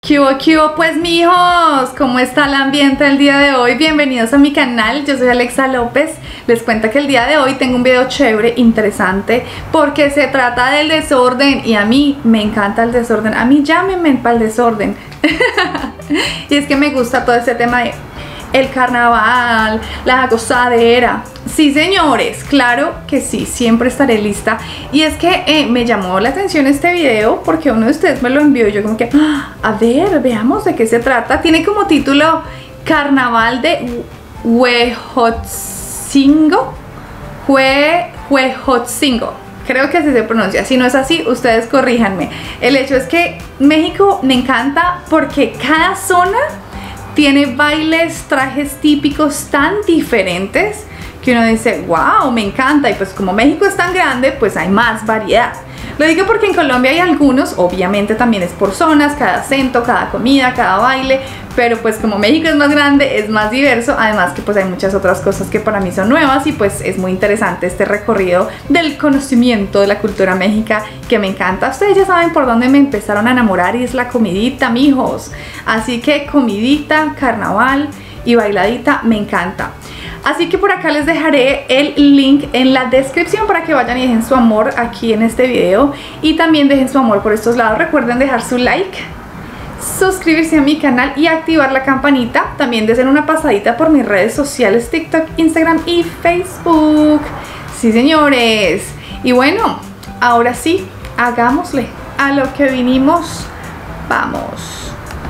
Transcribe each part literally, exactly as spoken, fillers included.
¿Qué hubo, qué hubo? Pues mijos, ¿cómo está el ambiente el día de hoy? Bienvenidos a mi canal, yo soy Alexa López. Les cuento que el día de hoy tengo un video chévere, interesante, porque se trata del desorden y a mí me encanta el desorden. A mí llámenme para el desorden. Y es que me gusta todo este tema de el carnaval, la gozadera. Sí, señores, claro que sí, siempre estaré lista. Y es que eh, me llamó la atención este video porque uno de ustedes me lo envió y yo como que, ¡ah! A ver, veamos de qué se trata. Tiene como título Carnaval de Huejotzingo. Hue, Huejotzingo. Creo que así se pronuncia. Si no es así, ustedes corríjanme. El hecho es que México me encanta porque cada zona tiene bailes, trajes típicos tan diferentes que uno dice, wow, me encanta. Y pues como México es tan grande, pues hay más variedad. Lo digo porque en Colombia hay algunos, obviamente también es por zonas, cada acento, cada comida, cada baile, pero pues como México es más grande, es más diverso, además que pues hay muchas otras cosas que para mí son nuevas y pues es muy interesante este recorrido del conocimiento de la cultura mexica que me encanta. Ustedes ya saben por dónde me empezaron a enamorar y es la comidita, mijos. Así que comidita, carnaval y bailadita me encanta. Así que por acá les dejaré el link en la descripción para que vayan y dejen su amor aquí en este video. Y también dejen su amor por estos lados. Recuerden dejar su like, suscribirse a mi canal y activar la campanita. También deseen una pasadita por mis redes sociales, TikTok, Instagram y Facebook. Sí, señores. Y bueno, ahora sí, hagámosle a lo que vinimos. Vamos.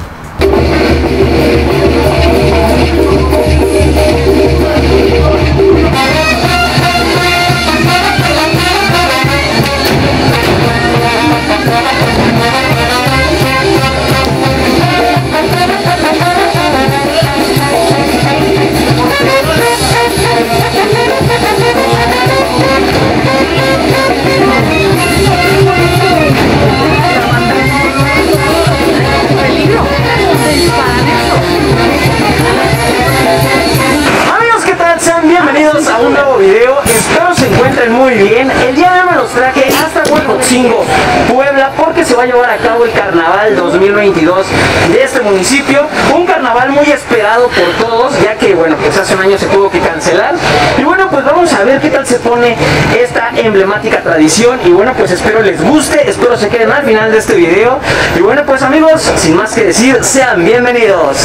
Bienvenidos a un nuevo video, espero se encuentren muy bien. El día de hoy me los traje hasta Huejotzingo, Puebla, porque se va a llevar a cabo el Carnaval dos mil veintidós de este municipio. Un carnaval muy esperado por todos, ya que bueno, pues hace un año se tuvo que cancelar. Y bueno, pues vamos a ver qué tal se pone esta emblemática tradición. Y bueno, pues espero les guste, espero se queden al final de este video. Y bueno, pues amigos, sin más que decir, sean bienvenidos.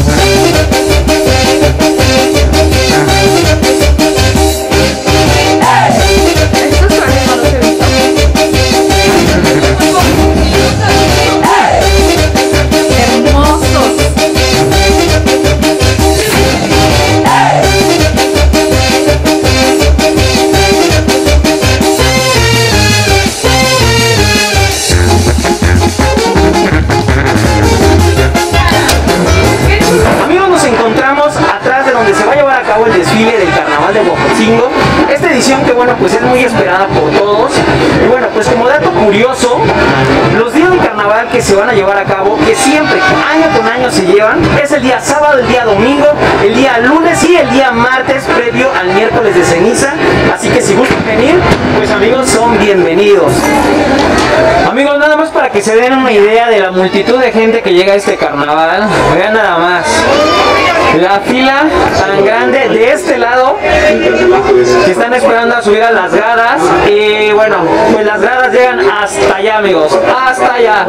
El desfile del Carnaval de Huejotzingo, esta edición que bueno pues es muy esperada por todos. Y bueno, pues como dato curioso, los días del carnaval que se van a llevar a cabo, que siempre año con año se llevan, es el día sábado, el día domingo, el día lunes y el día martes previo al miércoles de ceniza. Así que si gustan venir, pues amigos, son bienvenidos. Amigos, nada más para que se den una idea de la multitud de gente que llega a este carnaval, vean nada más la fila tan grande de este lado que están esperando a subir a las gradas. Y bueno, pues las gradas llegan hasta allá, amigos, hasta allá.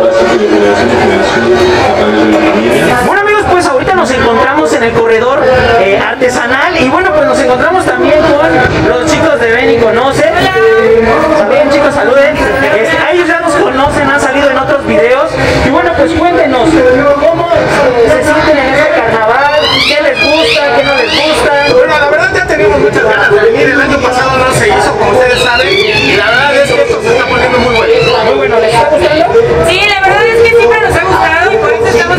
Bueno amigos, pues ahorita nos encontramos en el corredor eh, artesanal. Y bueno, pues nos encontramos también con los chicos de Ven y Conoce. También chicos, saluden. Este, ellos ya nos conocen, han salido en otros videos. Y bueno, pues cuéntenos cómo se sienten en este carnaval, qué les gusta, qué no les gusta. Bueno, la verdad ya teníamos muchas ganas de venir. El año pasado no se hizo, como ustedes saben, y la verdad es que esto se está poniendo muy bueno. Muy bueno, ¿les está gustando? Sí, la verdad es que siempre nos ha gustado y por eso estamos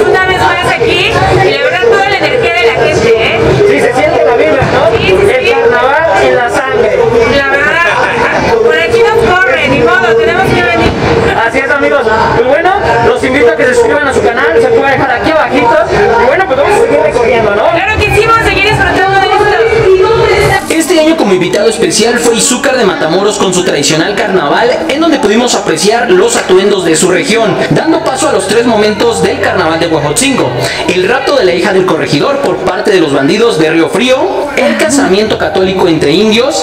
invitado especial fue Izúcar de Matamoros con su tradicional carnaval, en donde pudimos apreciar los atuendos de su región, dando paso a los tres momentos del carnaval de Huejotzingo: el rapto de la hija del corregidor por parte de los bandidos de Río Frío, el casamiento católico entre indios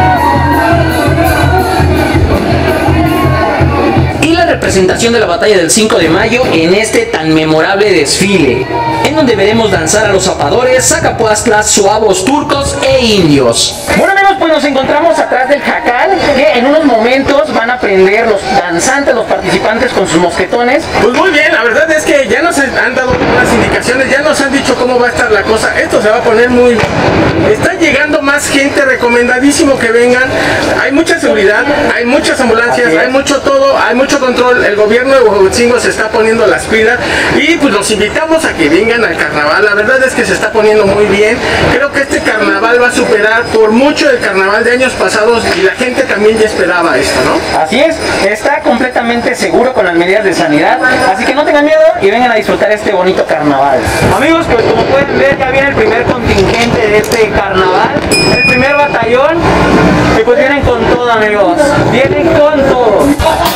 y la representación de la batalla del cinco de mayo en este tan memorable desfile, en donde veremos danzar a los zapadores, sacapuastlas, suavos, turcos e indios. Bueno amigos, pues nos encontramos atrás del jacal, que en unos momentos van a prender los danzantes, los participantes con sus mosquetones. Pues muy bien, la verdad es que ya nos han dado unas indicaciones, ya nos han dicho cómo va a estar la cosa. Esto se va a poner muy... Está llegando más gente, recomendadísimo que vengan. Hay mucha seguridad, hay muchas ambulancias, hay mucho todo, hay mucho control. El gobierno de Huejotzingo se está poniendo las pilas y pues los invitamos a que vengan al carnaval. La verdad es que se está poniendo muy bien. Creo que este carnaval va a superar por mucho el carnaval de años pasados y la gente también ya esperaba esto, ¿no? Así es, está completamente seguro con las medidas de sanidad, así que no tengan miedo y vengan a disfrutar este bonito carnaval. Amigos, pues como pueden ver, ya viene el primer contingente de este carnaval, el primer batallón, y pues vienen con todo amigos, vienen con todo.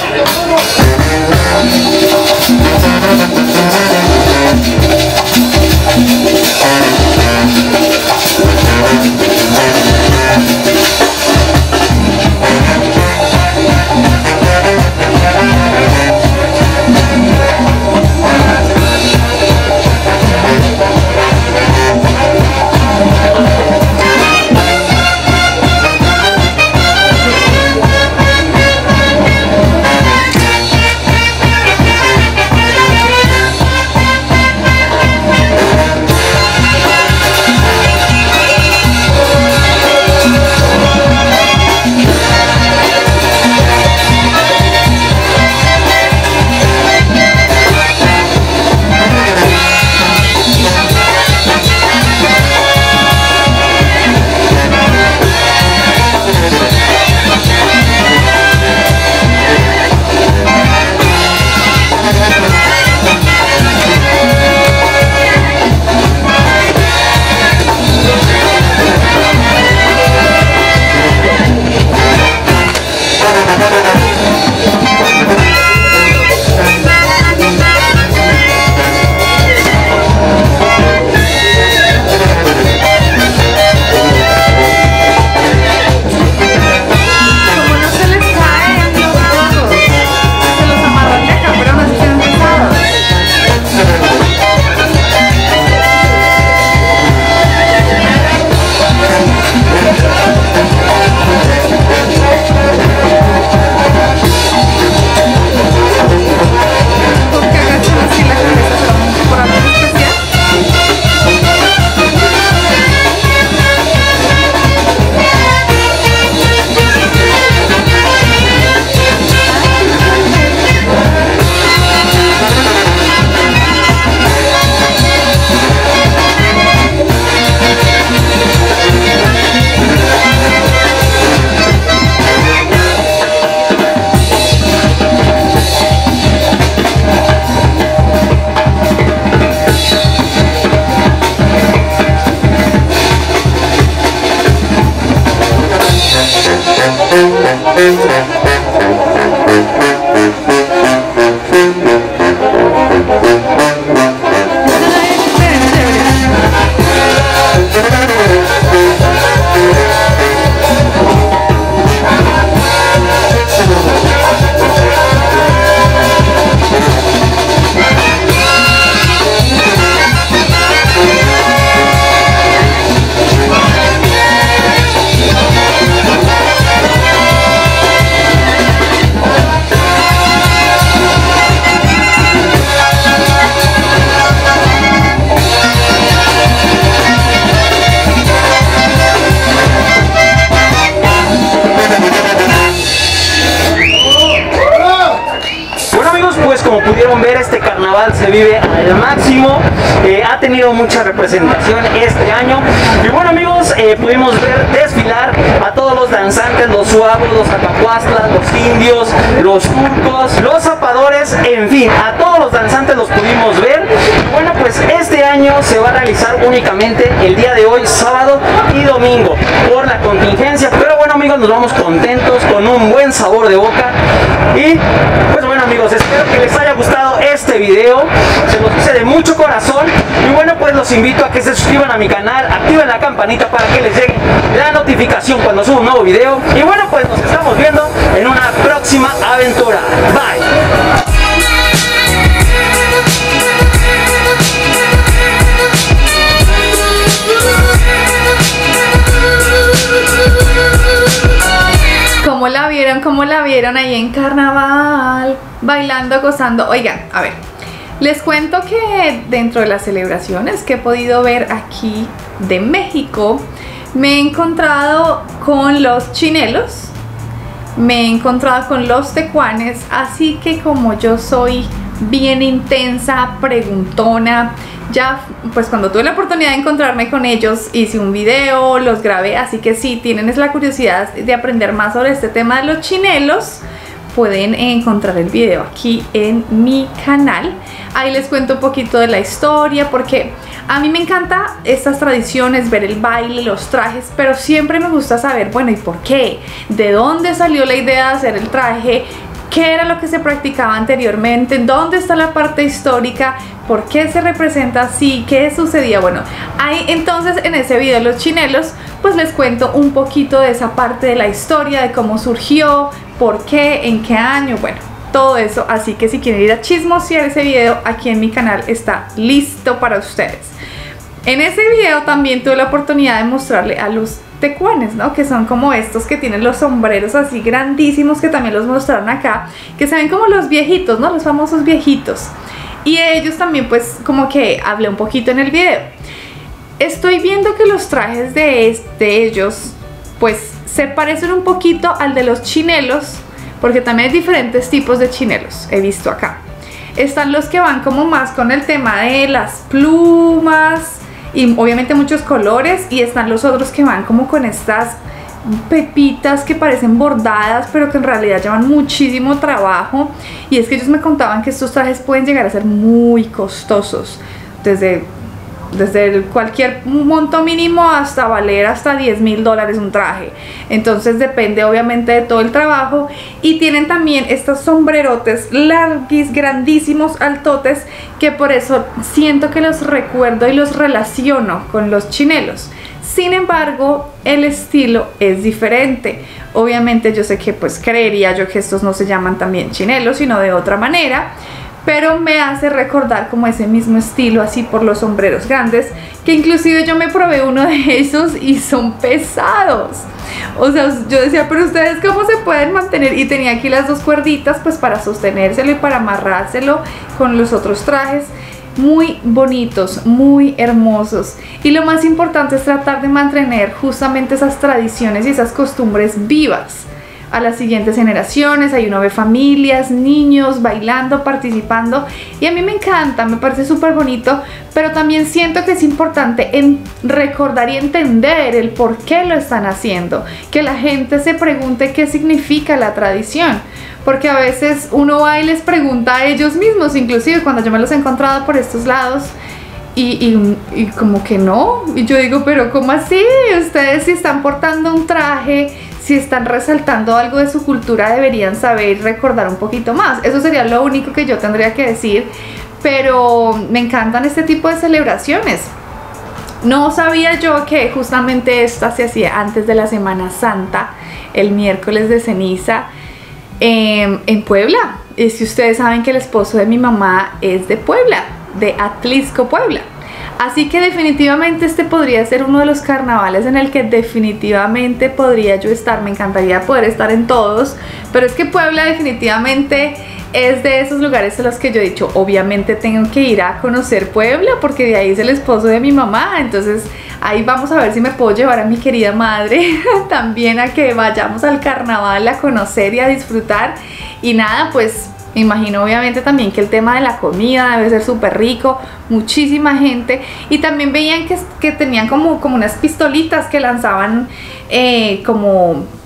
Como pudieron ver, este carnaval se vive al máximo, eh, ha tenido mucha representación este año y bueno amigos, eh, pudimos ver desfilar a todos los danzantes, los suavos, los acapuastlas, los indios, los turcos, los zapadores, en fin, a todos los danzantes los pudimos ver. Y bueno, pues este año se va a realizar únicamente el día de hoy, sábado y domingo. domingo por la contingencia. Pero bueno, amigos, nos vamos contentos, con un buen sabor de boca. Y pues bueno, amigos, espero que les haya gustado este video. Se los hice de mucho corazón. Y bueno, pues los invito a que se suscriban a mi canal, activen la campanita para que les llegue la notificación cuando suba un nuevo video. Y bueno, pues nos estamos viendo en una próxima aventura. Bye. ¿Cómo la vieron? ¿Cómo la vieron ahí en carnaval? Bailando, gozando. Oigan, a ver, les cuento que dentro de las celebraciones que he podido ver aquí de México, me he encontrado con los chinelos, me he encontrado con los tecuanes, así que como yo soy bien intensa, preguntona, ya pues cuando tuve la oportunidad de encontrarme con ellos hice un video, los grabé, así que si tienen la curiosidad de aprender más sobre este tema de los chinelos, pueden encontrar el video aquí en mi canal. Ahí les cuento un poquito de la historia, porque a mí me encanta estas tradiciones, ver el baile, los trajes, pero siempre me gusta saber, bueno, ¿y por qué? ¿De dónde salió la idea de hacer el traje? ¿Qué era lo que se practicaba anteriormente? ¿Dónde está la parte histórica? ¿Por qué se representa así? ¿Qué sucedía? Bueno, ahí entonces en ese video los chinelos, pues les cuento un poquito de esa parte de la historia, de cómo surgió, por qué, en qué año, bueno, todo eso. Así que si quieren ir a chismosear ese video, aquí en mi canal está listo para ustedes. En ese video también tuve la oportunidad de mostrarle a los tecuanes, ¿no? Que son como estos que tienen los sombreros así grandísimos, que también los mostraron acá, que se ven como los viejitos, ¿no? Los famosos viejitos. Y ellos también pues como que hablé un poquito en el video. Estoy viendo que los trajes de, de ellos pues se parecen un poquito al de los chinelos, porque también hay diferentes tipos de chinelos, he visto acá. Están los que van como más con el tema de las plumas y obviamente muchos colores, y están los otros que van como con estas pepitas que parecen bordadas pero que en realidad llevan muchísimo trabajo. Y es que ellos me contaban que estos trajes pueden llegar a ser muy costosos, desde, desde cualquier monto mínimo hasta valer hasta diez mil dólares un traje. Entonces depende obviamente de todo el trabajo. Y tienen también estos sombrerotes larguis, grandísimos, altotes, que por eso siento que los recuerdo y los relaciono con los chinelos. Sin embargo, el estilo es diferente. Obviamente yo sé que pues creería yo que estos no se llaman también chinelos, sino de otra manera, pero me hace recordar como ese mismo estilo, así por los sombreros grandes, que inclusive yo me probé uno de esos y son pesados. O sea, yo decía, pero ustedes cómo se pueden mantener, y tenía aquí las dos cuerditas pues para sostenérselo y para amarrárselo con los otros trajes. Muy bonitos, muy hermosos, y lo más importante es tratar de mantener justamente esas tradiciones y esas costumbres vivas a las siguientes generaciones. Ahí uno ve familias, niños bailando, participando, y a mí me encanta, me parece súper bonito, pero también siento que es importante en recordar y entender el por qué lo están haciendo, que la gente se pregunte qué significa la tradición, porque a veces uno va y les pregunta a ellos mismos, inclusive cuando yo me los he encontrado por estos lados, y, y, y como que no, y yo digo, pero ¿cómo así? Ustedes si están portando un traje, si están resaltando algo de su cultura, deberían saber y recordar un poquito más. Eso sería lo único que yo tendría que decir, pero me encantan este tipo de celebraciones. No sabía yo que justamente esta se hacía antes de la Semana Santa, el miércoles de ceniza, eh, en Puebla. Y si ustedes saben que el esposo de mi mamá es de Puebla, de Atlisco, Puebla. Así que definitivamente este podría ser uno de los carnavales en el que definitivamente podría yo estar. Me encantaría poder estar en todos, pero es que Puebla definitivamente es de esos lugares a los que yo he dicho, obviamente tengo que ir a conocer Puebla, porque de ahí es el esposo de mi mamá. Entonces ahí vamos a ver si me puedo llevar a mi querida madre también a que vayamos al carnaval a conocer y a disfrutar. Y nada, pues me imagino obviamente también que el tema de la comida debe ser súper rico, muchísima gente. Y también veían que, que tenían como, como unas pistolitas que lanzaban eh, como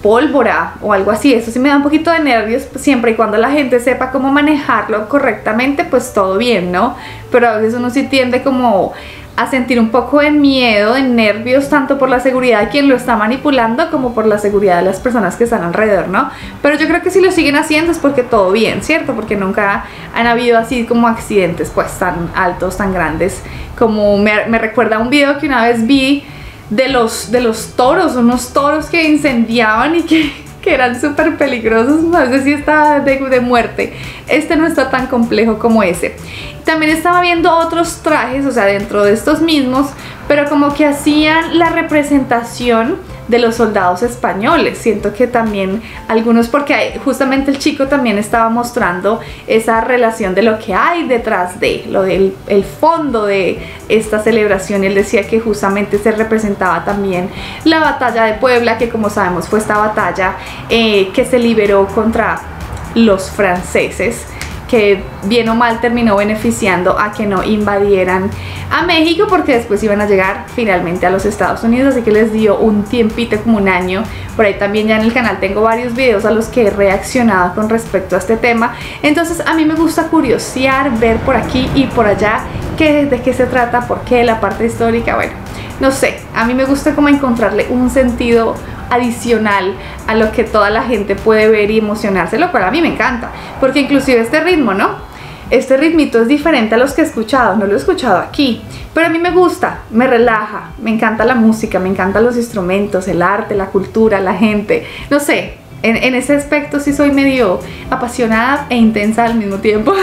pólvora o algo así. Eso sí me da un poquito de nervios, pues, siempre y cuando la gente sepa cómo manejarlo correctamente, pues todo bien, ¿no? Pero a veces uno sí tiende como a sentir un poco de miedo, de nervios, tanto por la seguridad de quien lo está manipulando como por la seguridad de las personas que están alrededor, ¿no? Pero yo creo que si lo siguen haciendo es porque todo bien, ¿cierto? Porque nunca han habido así como accidentes pues tan altos, tan grandes, como me, me recuerda a un video que una vez vi de los, de los toros, unos toros que incendiaban y que, que eran súper peligrosos, no sé si está de, de muerte. Este no está tan complejo como ese. También estaba viendo otros trajes, o sea, dentro de estos mismos, pero como que hacían la representación de los soldados españoles. Siento que también algunos, porque justamente el chico también estaba mostrando esa relación de lo que hay detrás de, lo del el fondo de esta celebración. Él decía que justamente se representaba también la batalla de Puebla, que como sabemos fue esta batalla eh, que se liberó contra los franceses, que bien o mal terminó beneficiando a que no invadieran a México, porque después iban a llegar finalmente a los Estados Unidos, así que les dio un tiempito, como un año. Por ahí también ya en el canal tengo varios videos a los que he reaccionado con respecto a este tema. Entonces a mí me gusta curiosear, ver por aquí y por allá qué, de qué se trata, por qué, la parte histórica, bueno, no sé, a mí me gusta como encontrarle un sentido adicional a lo que toda la gente puede ver y emocionarse, lo cual a mí me encanta, porque inclusive este ritmo, ¿no? Este ritmito es diferente a los que he escuchado, no lo he escuchado aquí, pero a mí me gusta, me relaja, me encanta la música, me encantan los instrumentos, el arte, la cultura, la gente, no sé, en, en ese aspecto sí soy medio apasionada e intensa al mismo tiempo.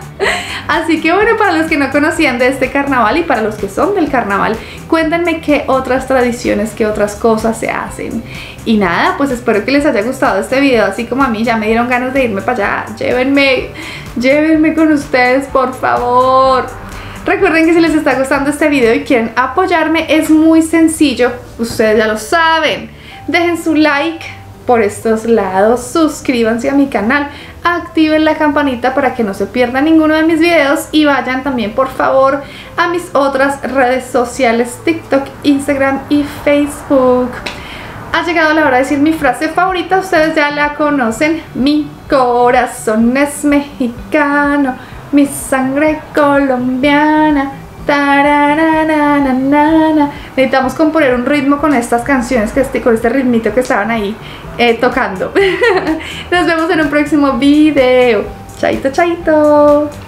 Así que bueno, para los que no conocían de este carnaval y para los que son del carnaval, cuéntenme qué otras tradiciones, qué otras cosas se hacen. Y nada, pues espero que les haya gustado este video, así como a mí ya me dieron ganas de irme para allá. Llévenme, llévenme con ustedes, por favor. Recuerden que si les está gustando este video y quieren apoyarme, es muy sencillo, ustedes ya lo saben. Dejen su like por estos lados, suscríbanse a mi canal, activen la campanita para que no se pierdan ninguno de mis videos y vayan también por favor a mis otras redes sociales, TikTok, Instagram y Facebook. Ha llegado la hora de decir mi frase favorita, ustedes ya la conocen: mi corazón es mexicano, mi sangre colombiana. Tarararararara. Necesitamos componer un ritmo con estas canciones, que este, con este ritmito que estaban ahí eh, tocando. Nos vemos en un próximo video. Chaito, chaito.